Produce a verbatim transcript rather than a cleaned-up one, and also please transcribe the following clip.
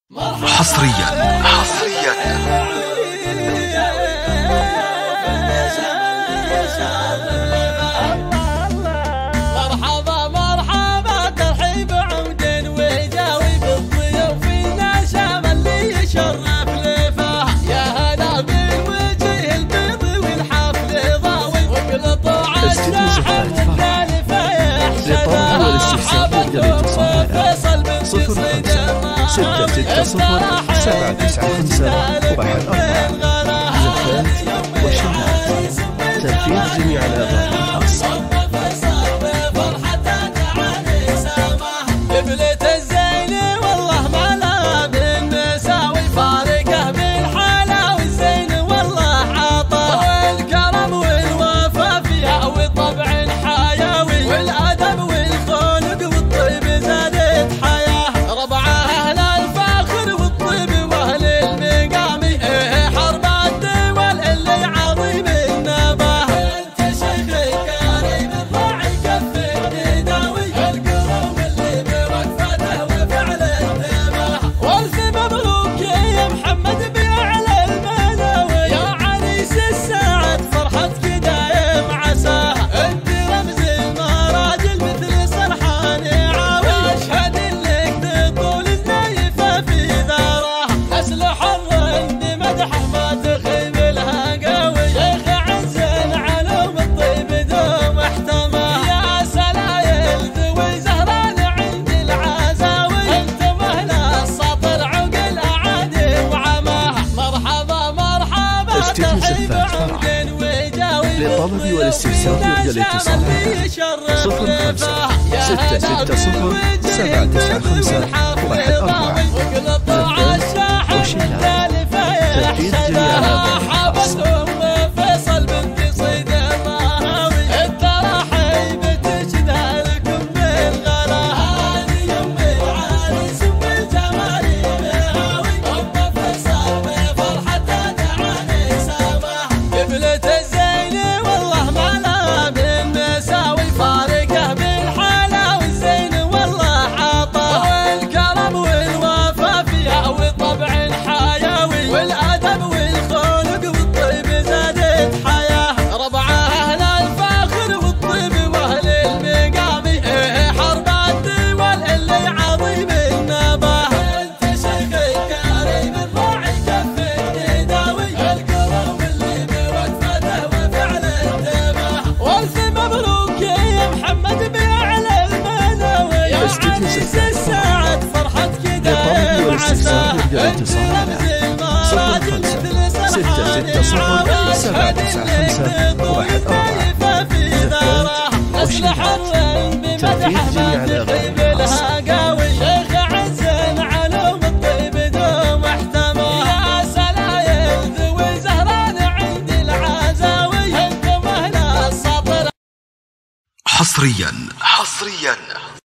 حصريا حصريا مرحبا مرحبا ترحيب عود ويجاوب الضيوف النشام اللي يشرف لفاه يا هلا بالوجه البيض والحفل ضاوي وقلطوا عالساحه مختلفه يحشدها مرحبا فيصل بن صفر ستة ستة صفر سبعة تسعة خمسة واحد أربعة زفات وشنات تنفيذ جميع الآباء الخاصة. قبلة الزين والله ما لا بالنساوي فارقه بالحلا والزين والله عطاه والكرم والوفا فيها وطبع حيوي والأدب والخلق والطيب زادت حياه ربعه أهل الفخر والطيب وأهل المقام إيه حرب الدول اللي عظيم النباه أنت شيخي كريم الراعي كفك نداوي القروم اللي بوقفته وفعل الدماه والف مبروك يا محمد بأعلى المناوي يا عريس الساعد فرحتك دايم عساها انت رمز المراجل مثل سرحان عاوي اشهد لك تطول النايفه في ذراه نسل حر بمدحه ما تخيب لها قوي شيخ عز علوم الطيب دوم احتماه يا سلايل ذوي زهران عند العزاوي انتم اهل السطر عقل اعادي وعماه مرحبا مرحبا تشتيت ترحيب مسفات عود فرح ويجاوب للطلب والاستفسار يرجى الاتصال على صفر خمسة ستة ستة صفر سبعة تسعة خمسة واحد أربعة زفات وشنات تنفيذ جميع الآباء الخاصة. فيصل بنت صيد الراوي التراحيب تشدها لكم بالغلا هذه يوم العريس بالجمال مهاوي ام فيصل بفرحته دعاني سماه قبلة الزين والله ما لا بالنساوي فارقه بالحلا والزين والله عطاه والكرم والوفا فيها وطبع حيوي والادب والخلق والطيب زادت حياه ربعه اهل الفخر والطيب واهل المقام ايه حرب الدول اللي عظيم النباه انت شيخي كريم الراعي كفك نداوي القروم اللي بوقفته وفعل الدماه والف مبروك يا محمد باعلى المناوي يا عريس الساعد فرحتك دايم عساه انت رمز المراجل مثل سرحان ستة سبعة تسعة خمسة واحد أربعة زفات وشنات تنفيذ جميع الآباء الخاصة. قاوي شيخ عز علوم الطيب دوم احتماه يا سلايل ذوي زهران عند العزاوي انتم اهل السطر حصريا حصريا